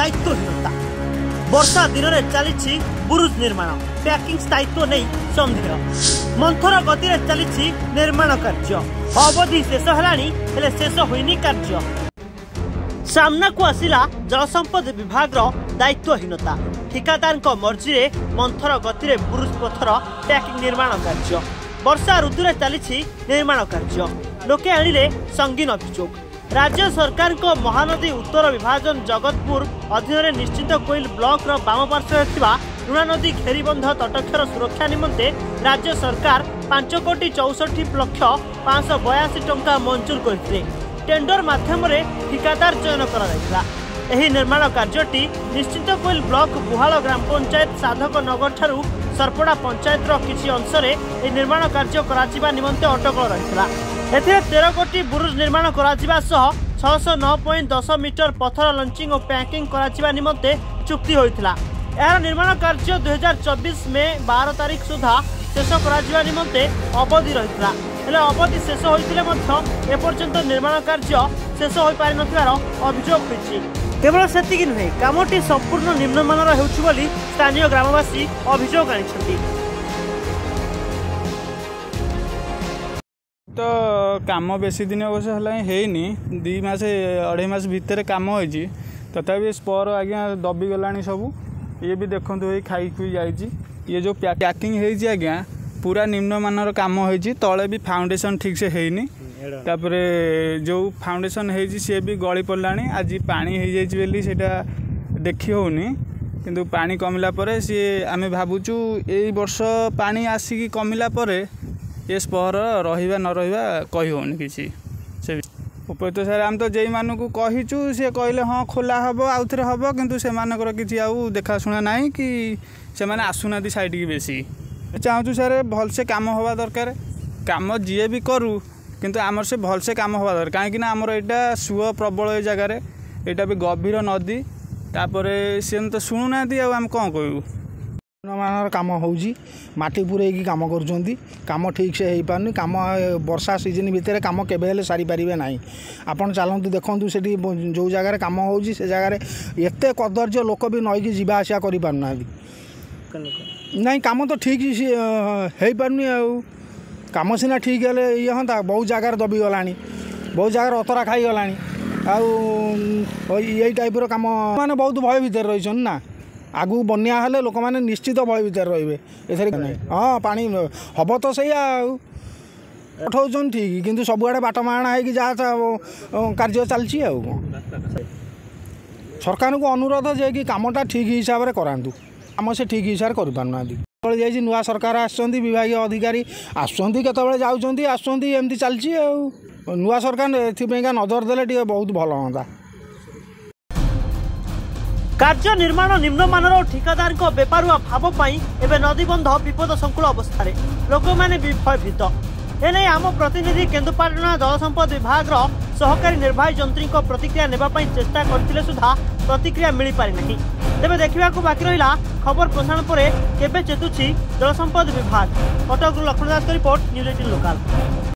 दायित्वहीनता। वर्षा दिन में चली बुरुज निर्माण पैकिंग स्थायित्व नहीं सन्देह। मंथर गति में चली निर्माण कार्य अवधि शेष है शेष होनी कार्य। सामना को आसिला जलसंपद विभाग दायित्वहीनता। ठिकादार मर्जी में मंथर गति में बुरुज पथर पैकिंग निर्माण कार्य। वर्षा ऋतु में चली निर्माण कार्य लोके आनिले संगीन अभियोग। राज्य सरकार को महानदी उत्तर विभाजन जगतपुर अधीन निश्चित कोइल ब्लॉक बाम पार्श्व लुणा नदी घेरीबंध तटक्षर सुरक्षा निमंते राज्य सरकार 5,64,582 टंका मंजूर करते टेंडर माध्यम ठिकादार चयन करा। एही निर्माण कार्यटी निश्चित कोइल ब्लॉक बुहाल ग्राम पंचायत साधक नगर ठारू सरपड़ा पंचायत किसी अंश में निर्माण कार्य करा निमंते अटकल रही। एथिरे 13 कोटी बुरुज निर्माण करा 609.10 मीटर पथर लंचिंग और पैकिंग करा निमंते चुक्ति होइथिला। यार निर्माण कार्य 2024 में 12 तारीख सुधा शेष करा निमंते अवधि रही। अवधि शेष होते एपर्यंत निर्माण कार्य शेष हो पारि नथिबार अभियोग होइछि। केवल सेतिक नुहे कामटी संपूर्ण निम्नमानर हेउछि बोली स्थानीय ग्रामवासी अभियोग आनिछथि। तो काम बेसी दिन अवश्य है 2 मास 2.5 मास भितर काम होइछि तथापि स्पर आज्ञा दबी गलानी सब। ये भी देखो खाई खुई जाइए। ये जो पैकिंग है आज्ञा पूरा निम्नमानर काम होइछि। तले भी फाउंडेशन ठीक से हैनी। तापरे जो फाउंडेशन है सी भी गली पड़ानी। आज पानी हो जाइए सेटा देखी होनी किंतु पानी कमिला परे सी आमे भाबुचु ए वर्ष पानी आसिकी कमिला परे ये स्पर रहिबा न रहिबा कहि होनी किछि से उपयुक्त सर। आम तो जे मानकु कहिचु से कहले हाँ खोला हम आउ थे हम किंतु से मानकर किछि आउ देखा शुणा नहीं कि से माने आसुना साइड की बेसी चाहूँ सर भलसे काम हवा दरकार। काम जी भी करू किंतु आमर से भलसे काम हवा दरकार कहीं आमर यहाँ सुअ प्रबल ए जगार यहाँ भी गभीर नदी तापरे सी तो शुणुना आम कौन कहू। मान काम होउजी माटी पुरेकी काम करुँच काम ठीक से हो पारनी। काम वर्षा सीजन भितर काम केबे सारी पारे ना। आपन चलतु देखु से जो जगार काम होउजी से जगार एत कदर्य लोक भी नईकी जीवा आसा कर पारना नहीं। काम तो ठीक हो पारनी काम सीना ठीक है ये हाँ बहुत जगार दबी गलानी बहुत जगार अतरा खाई गलानी यही टाइप काम माने बहुत भय भीतर रही ना। आगु बन्या हेले लोक मैंने निश्चित भय भीतर रे। हाँ पानी हम तो सही उठाऊन ठीक किंतु सबुआड़े बाट माणा है कि जहाँ कार्य चलती सरकार को अनुरोध जे कि कामटा ठीक हिसाब से करातु। आम से ठीक हिसाब से करना जाइए। नुआ सरकार आसुँच विभाग अधिकारी आसुँच केतबेले जाउछंती आसुँच एमती चलती नुआ सरकार एथिपाइका नजर देले टिके बहुत भल होता। कार्य निर्माण निम्नमानर और ठिकादार बेपारुआ भाव एवं नदीबंध विपद संकुल अवस्था लोक मैंने भयभीत। एने आम प्रतिनिधि केन्दुपाटना जलसंपद विभाग सहकारी निर्वाही जंत्री प्रतिक्रिया नेबापई चेष्टा करथिले सुधा प्रतिक्रिया मिल पारि नहीं। तेबे देखा बाकी रहा खबर प्रसारण पर केबे चेतुछि जलसंपद विभाग। Cuttack Laxman Das report news 18 local.